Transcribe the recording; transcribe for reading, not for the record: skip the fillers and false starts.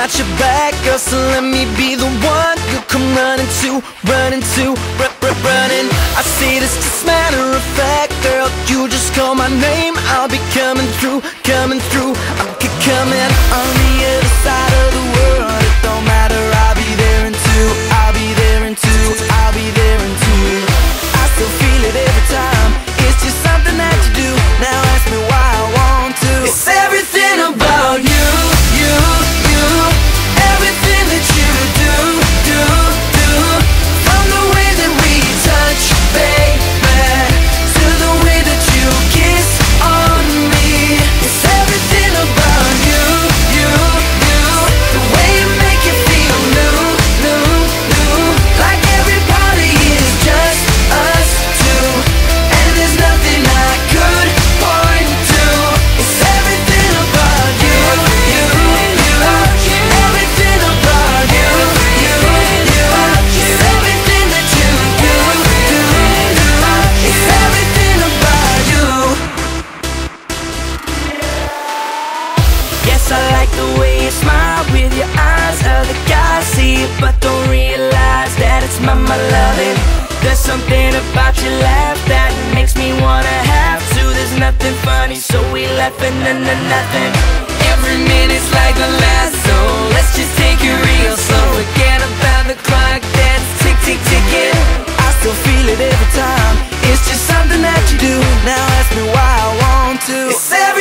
got your back, girl, so let me be the one you come running to, running to, running. I say this just matter of fact, girl, you just call my name, I'll be coming through, coming through. I'm coming on the other side of the world. It don't matter, I'll be there in two, I'll be there in two, I'll be there in two. I still feel it every time, it's just something that you do. Now ask me why I want to. It's everything about you, you, you. Everything that you do, do, do. From the way that we touch, baby, to the way that you kiss on me. It's everything about you, you, you. The way you make it feel new, new, new. Like every party is just us two, and there's nothing I could point to. It's everything about you, you, you. Everything about you, you, you. It's everything that you do, do, do. It's everything about you. Yes, I like the way you smile with your eyes. Other guys see it but don't realize that it's my loving. There's something about your laugh that makes me wanna have to. There's nothing funny, so we laughing and nothing. Every minute's like the last, so let's just take it real slow. Forget about the clock that's tick, tick, ticking. I still feel it every time, it's just something that you do. Now ask me why I want to. It's